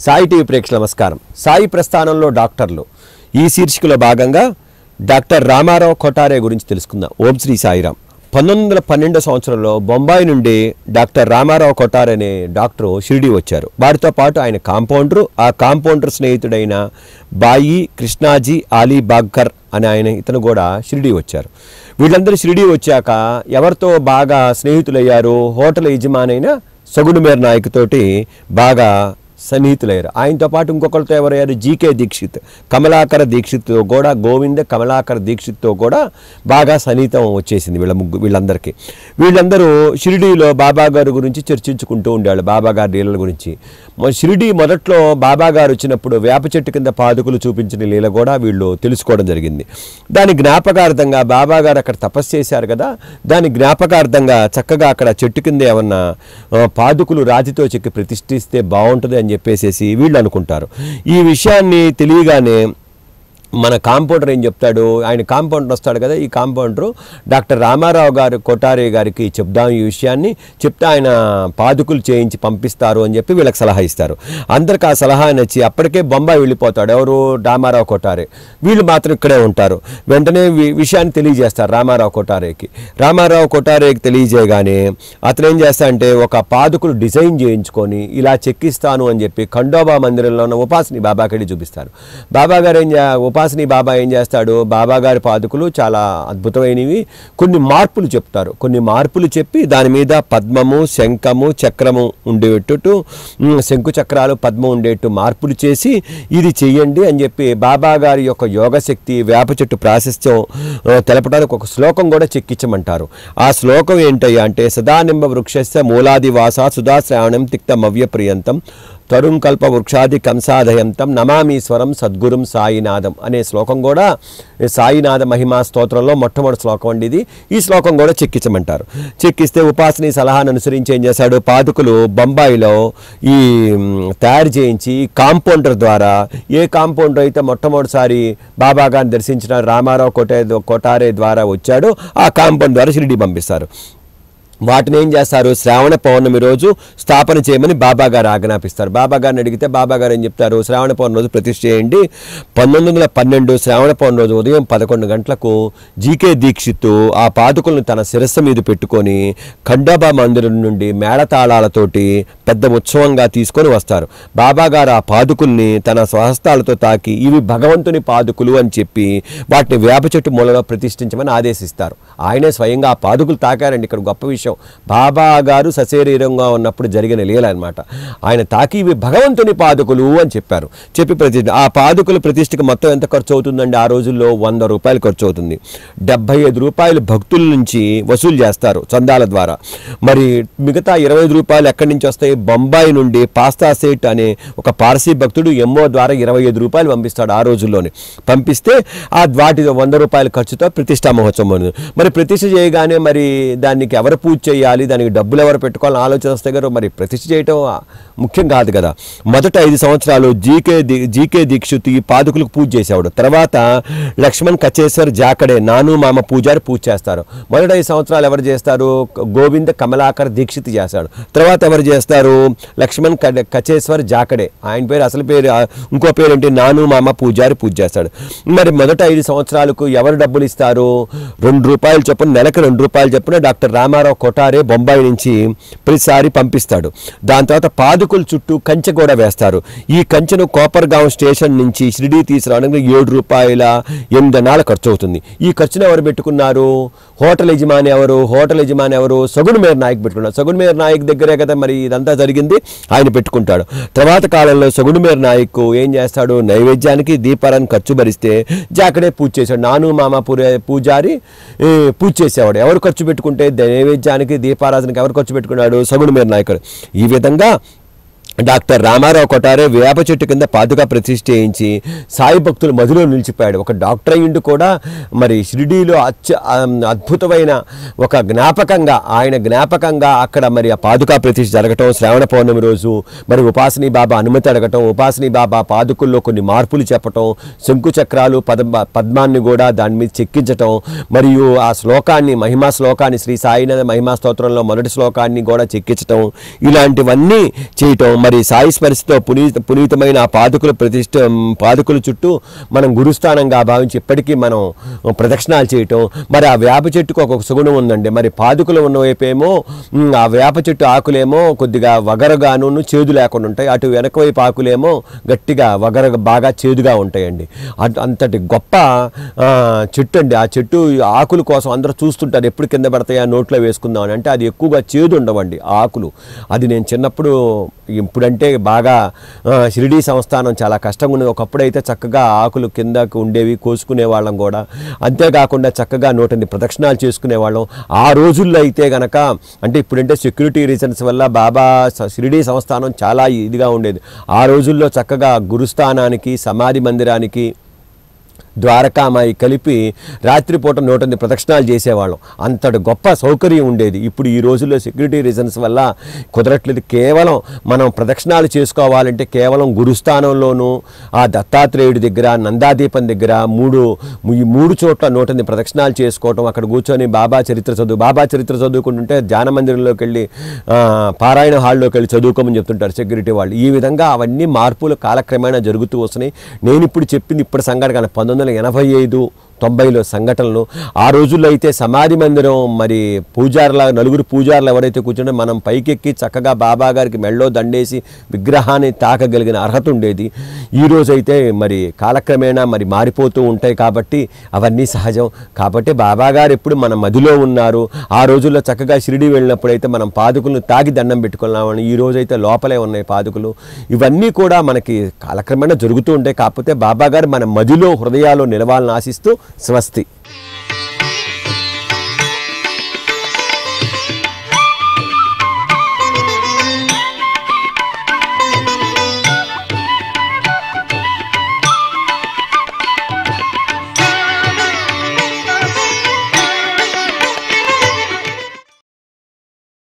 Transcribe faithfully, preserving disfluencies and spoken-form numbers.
Sai TV ప్రేక్షకుల నమస్కారం. సాయి ప్రస్థానంలో డాక్టర్లు ఈ శీర్షికలో భాగంగా డాక్టర్ రామారావు కొఠారే గురించి తెలుసుకుందాం. ఓం శ్రీ సాయిరామ్. పంతొమ్మిది వందల పన్నెండో సంవత్సరంలో బొంబాయి నుండి డాక్టర్ రామారావు కొఠారే అనే డాక్టరు షిరిడి వచ్చారు. వారితో పాటు ఆయన కాంపౌండరు, ఆ కాంపౌండర్ స్నేహితుడైన బాయి కృష్ణాజీ ఆలీ బాగ్కర్ అని ఆయన ఇతను కూడా షిరిడి వచ్చారు. వీళ్ళందరూ షిరిడి వచ్చాక ఎవరితో బాగా స్నేహితులయ్యారు? హోటల్ యజమానైన సగుణమేర్ నాయక్ తోటి బాగా సన్నిహితులయ్యారు. ఆయనతో పాటు ఇంకొకరితో ఎవరయ్యారు? జీకే దీక్షిత్, కమలాకర దీక్షిత్తో కూడా, గోవింద కమలాకర దీక్షిత్తో కూడా బాగా సన్నిహితం వచ్చేసింది వీళ్ళ ముగ్గు వీళ్ళందరికీ. వీళ్ళందరూ షిరిడీలో బాబా గారి గురించి చర్చించుకుంటూ ఉండేవాళ్ళు, బాబా గారి లీలల గురించి. షిరిడీ మొదట్లో బాబా గారు వచ్చినప్పుడు వేప చెట్టు కింద పాదుకులు చూపించిన లీల కూడా వీళ్ళు తెలుసుకోవడం జరిగింది. దాని జ్ఞాపకార్థంగా బాబా గారు అక్కడ తపస్సు చేశారు కదా, దాని జ్ఞాపకార్థంగా చక్కగా అక్కడ చెట్టు కింద ఏమన్నా పాదుకులు రాతితో చెక్కి ప్రతిష్ఠిస్తే బాగుంటుంది అని చెప్పేసేసి వీళ్ళు అనుకుంటారు. ఈ విషయాన్ని తెలియగానే మన కాంపౌండర్ ఏం చెప్తాడు? ఆయన కాంపౌండర్ వస్తాడు కదా, ఈ కాంపౌండరు డాక్టర్ రామారావు గారు కొఠారే గారికి చెప్దాం ఈ విషయాన్ని, చెప్తే ఆయన పాదుకులు చేయించి పంపిస్తారు అని చెప్పి వీళ్ళకి సలహా ఇస్తారు. అందరికి ఆ సలహా నచ్చి అప్పటికే బొంబాయి వెళ్ళిపోతాడు. ఎవరు? రామారావు కొఠారే. వీళ్ళు మాత్రం ఇక్కడే ఉంటారు. వెంటనే విషయాన్ని తెలియజేస్తారు రామారావు కొఠారేకి. రామారావు కొఠారేకి తెలియజేయగానే అతను ఏం చేస్తాడంటే ఒక పాదుకులు డిజైన్ చేయించుకొని ఇలా చెక్కిస్తాను అని చెప్పి ఖండోబా మందిరంలో ఉన్న ఉపాసిని బాబాకి చూపిస్తారు. బాబా గారు ఏం ఉపాసిని బాబా ఏం చేస్తాడు? బాబా గారి పాదుకులు చాలా అద్భుతమైనవి, కొన్ని మార్పులు చెప్తారు. కొన్ని మార్పులు చెప్పి దాని మీద పద్మము, శంఖము, చక్రము ఉండేటట్టు, శంకు చక్రాలు పద్మం ఉండేట్టు మార్పులు చేసి ఇది చెయ్యండి అని చెప్పి బాబా గారి యొక్క యోగశక్తి, వేప చెట్టు ప్రాశస్త్యం తెలపడానికి ఒక శ్లోకం కూడా చెక్కించమంటారు. ఆ శ్లోకం ఏంటయ్యా అంటే, సదానింబ వృక్షస్య మూలాదివాస సుధాశ్రావణం తిక్తమవ్య ప్రియంతం తరుంకల్ప వృక్షాది కంసాదయంతం నమామీశ్వరం సద్గురుం సాయినాథం అనే శ్లోకం కూడా సాయినాథ మహిమా స్తోత్రంలో మొట్టమొదటి శ్లోకం అండి ఇది. ఈ శ్లోకం కూడా చెక్కించమంటారు. చెక్కిస్తే ఉపాసిని సలహాను అనుసరించి ఏం చేశాడు? పాదుకులు బొంబాయిలో ఈ తయారు చేయించి కాంపౌండర్ ద్వారా, ఏ కాంపౌండర్ అయితే మొట్టమొదటిసారి బాబా గారిని దర్శించిన రామారావు కొటే కొఠారే ద్వారా వచ్చాడో ఆ కాంపౌండర్ ద్వారా షిరిడి పంపిస్తారు. వాటిని ఏం చేస్తారు? శ్రావణ పౌర్ణమి రోజు స్థాపన చేయమని బాబా గారు ఆజ్ఞాపిస్తారు. బాబా గారిని అడిగితే బాబా గారు ఏం చెప్తారు? శ్రావణ పౌర్ణమి రోజు ప్రతిష్ఠ చేయండి. పంతొమ్మిది వందల పన్నెండు శ్రావణ పౌర్ణమి రోజు ఉదయం పదకొండు గంటలకు జీకే దీక్షిత్ ఆ పాదుకులను తన శిరస్సు మీద పెట్టుకొని ఖండోబా మందిరం నుండి మేళతాళాలతోటి పెద్ద ఉత్సవంగా తీసుకొని వస్తారు. బాబా గారు ఆ పాదుకుల్ని తన స్వహస్తాలతో తాకి ఇవి భగవంతుని పాదుకులు అని చెప్పి వాటిని వేప చెట్టు మూలలో ప్రతిష్ఠించమని ఆదేశిస్తారు. ఆయనే స్వయంగా ఆ పాదుకులు తాకారండి. ఇక్కడ గొప్ప విషయం, బాబా గారు సశరీరంగా ఉన్నప్పుడు జరిగిన లీల అనమాట. ఆయన తాకి ఇవి భగవంతుని పాదుకులు అని చెప్పారు. చెప్పి ప్రతి ఆ పాదుకుల ప్రతిష్ఠకి మొత్తం ఎంత ఖర్చు అవుతుందండి? ఆ రోజుల్లో వంద రూపాయలు ఖర్చు అవుతుంది. డెబ్బై ఐదు రూపాయలు భక్తుల నుంచి వసూలు చేస్తారు చందాల ద్వారా. మరి మిగతా ఇరవై ఐదు రూపాయలు ఎక్కడి నుంచి వస్తాయి? బొంబాయి నుండి పాస్తా సేట్ అనే ఒక పార్సీ భక్తుడు ఎంఓ ద్వారా ఇరవై ఐదు రూపాయలు పంపిస్తాడు ఆ రోజుల్లోనే. పంపిస్తే ఆ వాటి వంద రూపాయల ఖర్చుతో ప్రతిష్టా మహోత్సవం. మరి ప్రతిష్ఠ చేయగానే మరి దానికి ఎవరు పూజ చేయాలి, దానికి డబ్బులు ఎవరు పెట్టుకోవాలని ఆలోచన వస్తే గారు మరి ప్రతిష్ఠ చేయటం ముఖ్యం కాదు కదా. మొదట ఐదు సంవత్సరాలు జీకే జీకే దీక్షిత్ ఈ పాదుకులకు పూజ చేసేవాడు. తర్వాత లక్ష్మణ్ కచేశ్వర్ జాకడే నాను మామ పూజారి పూజ చేస్తారు. మొదట ఐదు సంవత్సరాలు ఎవరు చేస్తారు? గోవింద కమలాకర్ దీక్షిత్ చేస్తాడు. తర్వాత ఎవరు చేస్తారు? లక్ష్మణ్ కచేశ్వర్ జాకడే, ఆయన పేరు అసలు పేరు ఇంకో పేరు ఏంటి? నాను మామ పూజారి పూజ చేస్తాడు. మరి మొదట ఐదు సంవత్సరాలకు ఎవరు డబ్బులు ఇస్తారు? రెండు రూపాయలు చొప్పున, నెలకు రెండు రూపాయలు చొప్పున డాక్టర్ రామారావు కొఠారే బొంబాయి నుంచి ప్రతిసారి పంపిస్తాడు. దాని తర్వాత పాదుకుల చుట్టూ కంచె కూడా వేస్తారు. ఈ కంచెను కోపర్గాం స్టేషన్ నుంచి షిరిడి తీసుకురావడానికి ఏడు రూపాయల ఎనిమిది అన్నాలు ఖర్చు అవుతుంది. ఈ ఖర్చును ఎవరు పెట్టుకున్నారు? హోటల్ యజమాని ఎవరు? హోటల్ యజమాని ఎవరు? సగుణమేర్ నాయక్ పెట్టుకున్నారు. సగుణమేర్ నాయక్ దగ్గరే కదా మరి ఇదంతా జరిగింది, ఆయన పెట్టుకుంటాడు. తర్వాత కాలంలో సగుణమేర్ నాయక్ ఏం చేస్తాడు? నైవేద్యానికి దీపారాన్ని ఖర్చు భరిస్తే జాకడే పూజ చేశాడు. నాను మామ పూజారి పూజ చేసేవాడు. ఎవరు ఖర్చు పెట్టుకుంటే నైవేద్యానికి దీపారాధనకి ఎవరు ఖర్చు పెట్టుకున్నాడు? సగుణమేర్ నాయకుడు. ఈ విధంగా డాక్టర్ రామారావు కొఠారే వేప చెట్టు కింద పాదుగా ప్రతిష్ఠ చేయించి సాయి భక్తులు మధ్యలో నిలిచిపోయాడు. ఒక డాక్టర్ అయ్యిండు కూడా మరి షిరిడీలో అత్య అద్భుతమైన ఒక జ్ఞాపకంగా, ఆయన జ్ఞాపకంగా అక్కడ మరి ఆ పాదుకా ప్రతిష్ఠ జరగటం, శ్రావణ పౌర్ణమి రోజు మరి ఉపాసిని బాబా అనుమతి అడగటం, ఉపాసిని బాబా పాదుకుల్లో కొన్ని మార్పులు చెప్పటం, శంకు చక్రాలు పద్మ పద్మాన్ని కూడా దాని మీద చెక్కించటం, మరియు ఆ శ్లోకాన్ని, మహిమా శ్లోకాన్ని, శ్రీ సాయినాథ మహిమా స్తోత్రంలో మొదటి శ్లోకాన్ని కూడా చెక్కించటం, ఇలాంటివన్నీ చేయటం. మరి సాయి స్పర్శతో పునీత పునీతమైన ఆ పాదుకుల ప్రతిష్ట పాదుకుల చుట్టూ మనం గురుస్థానంగా భావించి ఇప్పటికీ మనం ప్రదక్షిణాలు చేయటం. మరి ఆ వేప చెట్టుకు ఒక్కొక్క సుగుణం ఉందండి. మరి పాదుకులు ఉన్న వైపేమో ఆ వేప చెట్టు ఆకులేమో కొద్దిగా వగరగాను చేదు లేకుండా ఉంటాయి, అటు వెనక వైపు ఆకులేమో గట్టిగా వగర బాగా చేదుగా ఉంటాయండి. అంతటి గొప్ప చెట్టు అండి. ఆ చెట్టు ఆకుల కోసం అందరూ చూస్తుంటారు, ఎప్పుడు కింద పడతాయా నోట్లో వేసుకుందామని. అంటే అది ఎక్కువగా చేదు ఉండవండి ఆకులు. అది నేను చిన్నప్పుడు, ఇప్పుడంటే బాగా షిరిడీ సంస్థానం చాలా కష్టంగా ఉండేది. ఒకప్పుడు అయితే చక్కగా ఆకులు కిందకు ఉండేవి, కోసుకునే వాళ్ళం కూడా. అంతేకాకుండా చక్కగా నూటెనిమిది ప్రదక్షిణాలు చేసుకునేవాళ్ళం. ఆ రోజుల్లో అయితే కనుక, అంటే ఇప్పుడంటే సెక్యూరిటీ రీజన్స్ వల్ల బాబా షిరిడీ సంస్థానం చాలా ఇదిగా ఉండేది. ఆ రోజుల్లో చక్కగా గురుస్థానానికి, సమాధి మందిరానికి, ద్వారకామాయి కలిపి రాత్రిపూట నూట ఎనిమిది ప్రదక్షిణాలు చేసేవాళ్ళం. అంతటి గొప్ప సౌకర్యం ఉండేది. ఇప్పుడు ఈ రోజుల్లో సెక్యూరిటీ రీజన్స్ వల్ల కుదరట్లేదు. కేవలం మనం ప్రదక్షిణాలు చేసుకోవాలంటే కేవలం గురుస్థానంలోనూ, ఆ దత్తాత్రేయుడి దగ్గర, నందాదీపం దగ్గర మూడు ఈ మూడు చోట్ల నూట ఎనిమిది ప్రదక్షిణాలు చేసుకోవటం, అక్కడ కూర్చొని బాబా చరిత్ర చదువు బాబా చరిత్ర చదువుకుంటుంటే ధ్యాన మందిరంలోకి వెళ్ళి పారాయణ హాల్లోకి వెళ్ళి చదువుకోమని చెప్తుంటారు సెక్యూరిటీ వాళ్ళు. ఈ విధంగా అవన్నీ మార్పులు కాలక్రమేణా జరుగుతూ వస్తున్నాయి. నేను ఇప్పుడు చెప్పింది ఇప్పుడు సంఘటన కానీ పంతొమ్మిది వందల ఎనభై ఐదు తొంభైలో సంఘటనలు. ఆ రోజుల్లో అయితే సమాధి మందిరం మరి పూజారుల నలుగురు పూజారులు ఎవరైతే కూర్చుంటే మనం పైకెక్కి చక్కగా బాబా గారికి మెళ్ళో దండేసి విగ్రహాన్ని తాకగలిగిన అర్హత ఉండేది. ఈరోజైతే మరి కాలక్రమేణా మరి మారిపోతూ ఉంటాయి కాబట్టి అవన్నీ సహజం. కాబట్టి బాబా గారు ఎప్పుడు మన మదిలో ఉన్నారు. ఆ రోజుల్లో చక్కగా షిరిడి వెళ్ళినప్పుడు అయితే మనం పాదుకులను తాగి దండం పెట్టుకున్నామని, ఈ రోజైతే లోపలే ఉన్నాయి పాదుకులు. ఇవన్నీ కూడా మనకి కాలక్రమేణా జరుగుతూ ఉంటాయి. కాకపోతే బాబా గారు మన మదిలో, హృదయాల్లో నిలవాలని ఆశిస్తూ స్వస్తి.